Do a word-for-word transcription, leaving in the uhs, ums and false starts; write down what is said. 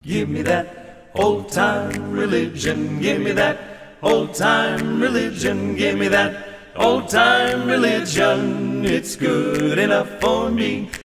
Give me that old-time religion, give me that old-time religion, give me that old-time religion. It's good enough for me.